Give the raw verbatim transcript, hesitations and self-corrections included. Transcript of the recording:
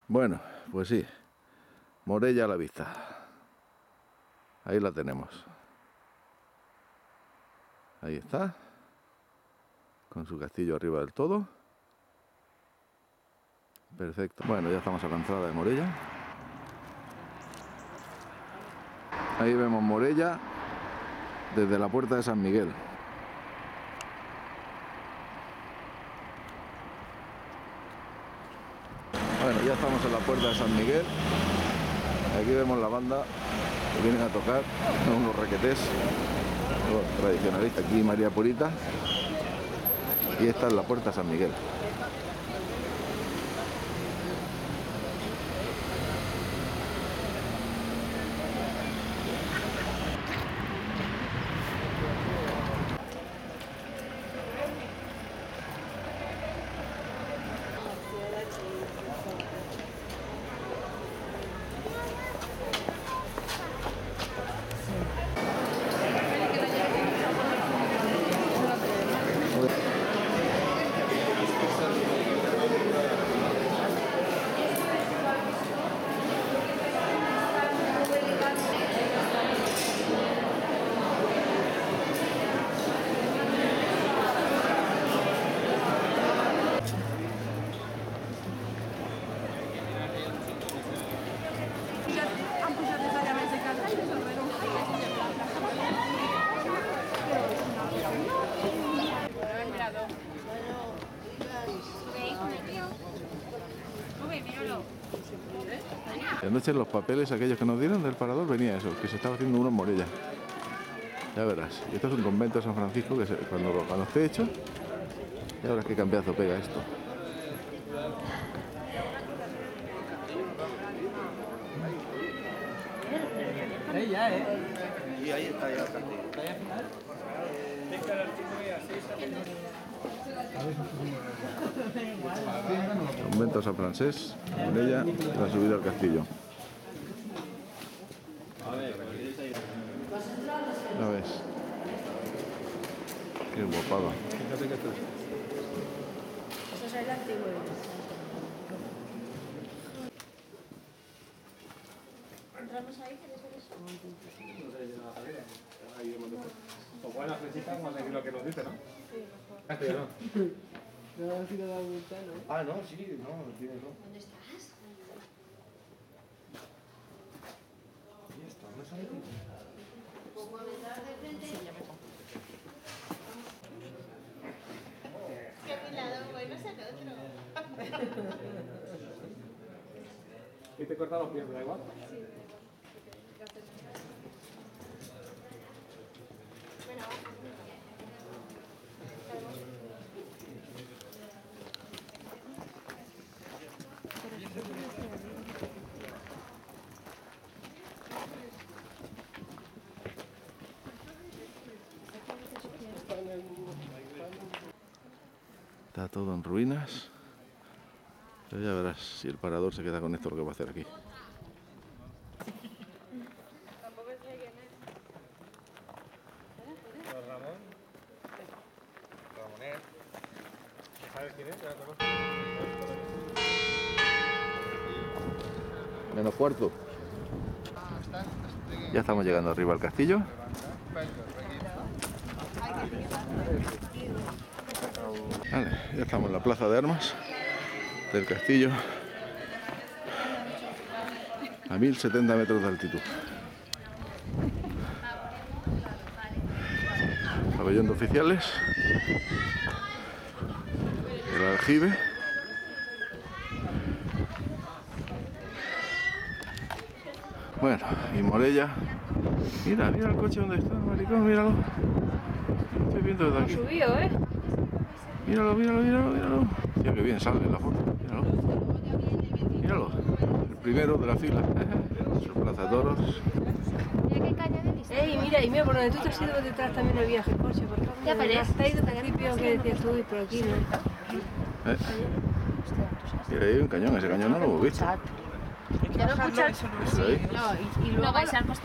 Bueno, pues sí, Morella a la vista. Ahí la tenemos. Ahí está, con su castillo arriba del todo. Perfecto. Bueno, ya estamos a la entrada de Morella. Ahí vemos Morella desde la puerta de San Miguel. Bueno, ya estamos en la puerta de San Miguel. Aquí vemos la banda que vienen a tocar, unos requetés tradicionalistas. Aquí María Purita. Y esta es la puerta de San Miguel. Anoche en los papeles aquellos que nos dieron del parador venía eso, que se estaba haciendo uno en Morella. Ya verás. Y esto es un convento de San Francisco que se, cuando, cuando esté hecho, ya verás qué cambiazo pega esto. Ahí ya, ¿eh? Y ahí está ya el castillo. Convento San Francés, Morella, y la subida al castillo. Ya ves. Qué guapada. Eso es el antiguo. ¿Entramos ahí? ¿Quieres ver eso? Pues buena flechita, vamos a seguir lo que nos dice, ¿no? Sí, mejor. No, no, si no da vuelta, ¿no? Ah, no, sí, no, tienes razón. ¿Dónde estás? Ahí está, no sale aquí. ¿Puedo entrar de frente? Sí, ya me pongo. Qué apilado, bueno es el otro. ¿Y te corta los pies, da igual? Sí. Bueno, Está todo en ruinas. Pero ya verás si el parador se queda con esto lo que va a hacer aquí. tampoco sé quién es. Ramón. Ramonet. ¿Sabes quién es? ¿Ya lo conoces? Menos cuarto. Ya estamos llegando arriba al castillo. Vale, ya estamos en la plaza de armas del castillo a mil setenta metros de altitud. Pabellón de oficiales, el aljibe. Bueno, y Morella. Mira, mira el coche donde está, maricón, míralo. Estoy viendo desde aquí. Subido, ¿eh? Míralo, míralo, míralo, míralo. Tío, que bien sale en la foto. Míralo. Míralo. El primero de la fila. Su plaza de toros. Mira qué caña de lista. Ey, mira, y mira, por donde tú te has ido detrás también el viaje, coche, por favor. ¿Te aparece? Te has ido al principio que decías tú, y por aquí, ¿no? ¿Eh? Mira, ahí hay un cañón. Ese cañón no lo hemos visto. ¿Ya lo escuchas? ¿Está ahí? No, y, y luego vais al